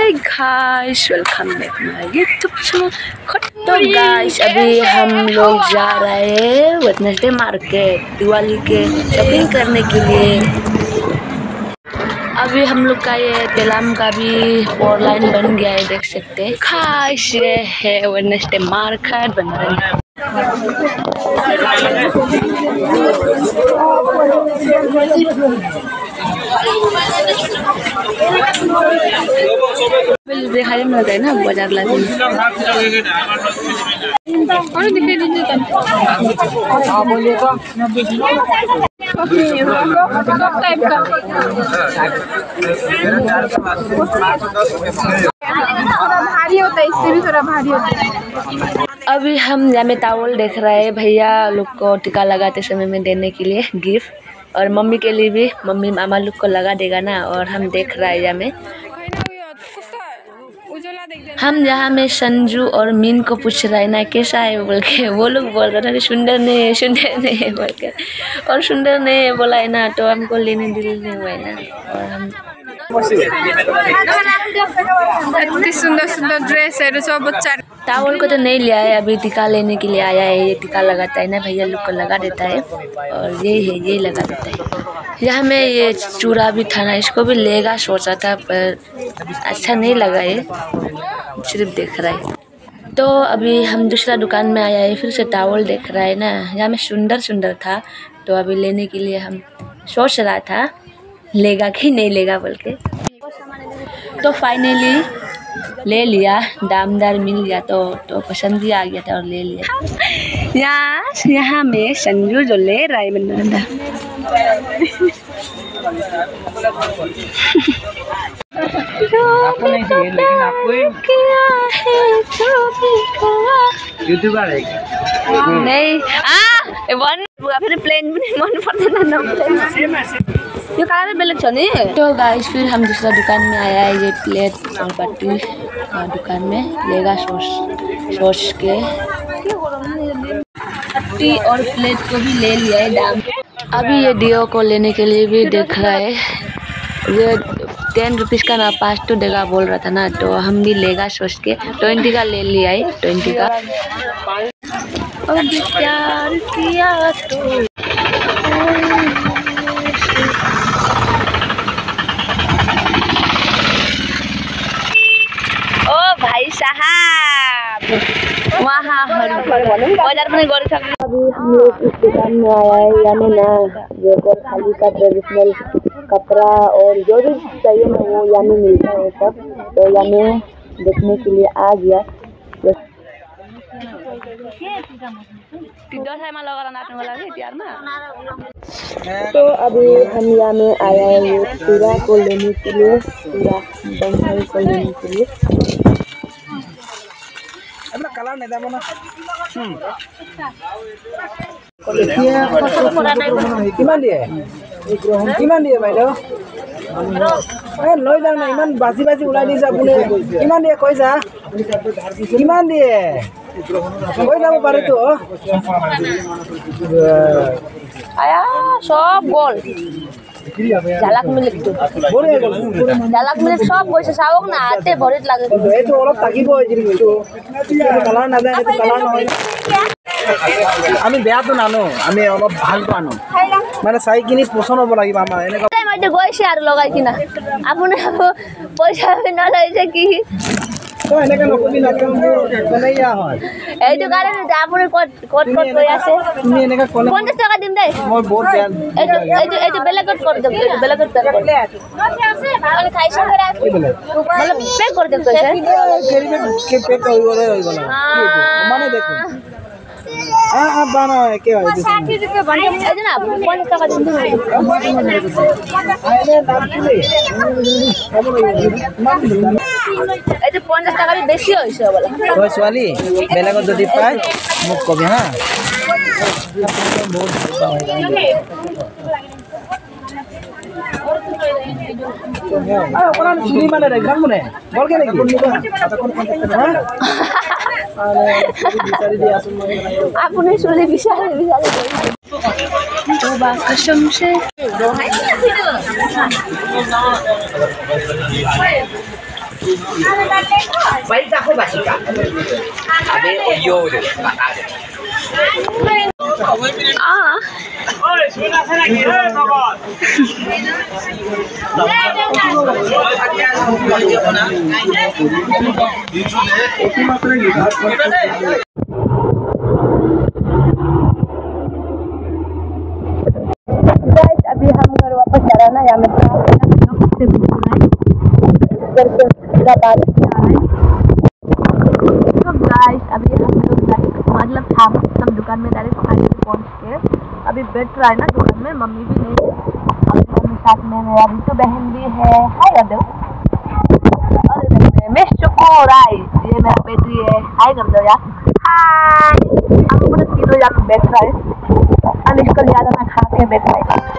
Hi guys, welcome back my YouTube channel. तो guys अभी हम लोग जा रहे हैं वेडनेसडे मार्केट दिवाली के शॉपिंग करने के लिए। अभी हम लोग का ये तेलाम का भी 4 लाइन बन गया है, देख सकते हैं। गाइस ये है वेडनेसडे मार्केट बन रहा है। दिखाई मिल रहा है ना बाजार लाने भारी होता है, इससे भी थोड़ा भारी होता है। अभी हम यहाँ में टावल देख रहे हैं भैया लोग को टीका लगाते समय में देने के लिए गिफ्ट, और मम्मी के लिए भी, मम्मी मामा लोग को लगा देगा ना। और हम देख रहे हैं यहाँ में, हम यहाँ में संजू और मीन को पूछ रहे ना कैसा है बोल के। वो लोग बोल रहे थे सुंदर नहीं है बोल के, और सुंदर नहीं है बोला है ना, तो हमको लेने दिल नहीं हुआ है ना। और हम इतनी सुंदर सुंदर ड्रेस है सब बच्चा। टावल को तो नहीं लिया है, अभी टीका लेने के लिए आया है। ये टीका लगाता है ना भैया लोग को लगा देता है, और ये लगा देता है। यहाँ में ये चूड़ा भी था ना, इसको भी लेगा सोचा था पर अच्छा नहीं लगा, ये सिर्फ देख रहा है। तो अभी हम दूसरा दुकान में आया है, फिर से टावल देख रहा है ना। यहाँ में सुंदर था, तो अभी लेने के लिए हम सोच रहा था लेगा कि नहीं लेगा बोल के। तो फाइनली ले लिया, दामदार मिल गया तो पसंद भी आ गया था और ले लिया। यहाँ में संजू जो ले रहा है बंदा यूट्यूबर है नहीं फिर प्लेन भी नहीं मन पड़ता ना यो कलर बेलग छ नि। तो गाइस फिर हम दूसरा दुकान में आया है, ये प्लेट और बाटी दुकान में लेगा सॉस के बाटी और प्लेट को भी ले लिया है दाम। अभी ये डियो को लेने के लिए भी देख रहा है, ये 10 रुपीज़ का ना 5 तो देगा बोल रहा था ना, तो हम भी लेगा सोच के 20 का ले लिया है, 20 का। और प्यार किया तो भाई साहब वहाँ बाजार में गौर सकते। अभी हम लोग इस दुकान में आया है, यानी ना जो खाली का ट्रेडिशनल कपड़ा और जो भी चाहिए ना वो यानी मिलता है सब, तो यानी देखने के लिए आ गया। तो अभी हम यहाँ में आया है ये पूरा को लेने के लिए, पूरा बंगाल को लेने के लिए। কিমান দিয়ে বাইদেউ? লৈ যাম না, ইমান বাজি ওলাই দিছে আপুনি। কিমান দিয়ে কৈছা? কিমান দিয়ে কৈ যাব পাৰেতো। आया सब गोल झालाक मिले सब গৈছে চাওক না, হাতে ভৰিত লাগে। এইটো অলপ থাকিব, কালাৰ নাযায়, এইটো কালাৰ নহয়। আমি বেয়াটো নানো, আমি অলপ ভালটো আনো, মানে চাই কিনি পচন্দ হ'ব লাগিব আমাৰ এনেকুৱা। মই গৈছে আৰু লগাই কিনা আপুনি পইচা নলাইছে কি এনেকৈ নকবি না, মানে ইয়া হয় এইটো কাৰণে আপুনি ক'ত কৈ আছে। তুমি এনেকৈ ক'লে 50 টকা দিম দেই, মই বহুত বেয়া। এইটো বেলেগত কৰি দিম, এইটো বেলেগত পেক কৰি দিম। মানে খাইছে মানে পেক কৰি দিম কৈছে। পেক হৈ গ'লে হৈ গ'ল মানে দেখোন বানা একে হয়। 60 रुपये भन्ने हैन, আপুনি 50 टका दिनु। এইটো 50 टका বেছি হৈছে বলা। ওই ছোৱালী বেলেগত যদি পায় মোক কবি হা। অকণমান চুলি মানে একদম মানে বলকে নেকি आपने सुले विचार तो बात कसम से पैसा को बसिका अबे यो दे बता दे ओए सोना से ना गिरे बाबा अभी हम घर वापस जा रहे हैं ना, यहाँ में तो गाइस अभी हम लोग मतलब हम दुकान में डायरेक्ट खाने पे पहुँच के अभी बैठ रहा है ना दुकान में। मम्मी भी नहीं है और मम्मी साथ में मेरा रितु बहन भी है। हाय कर दो। और मिस चुको राइस, ये मेरा बेटी है। हाय कर दो यार। हाय। हम पूरे तीनों यहाँ बैठ रहे हैं। अब इसको लिया जाना खा के बैठ रहे हैं।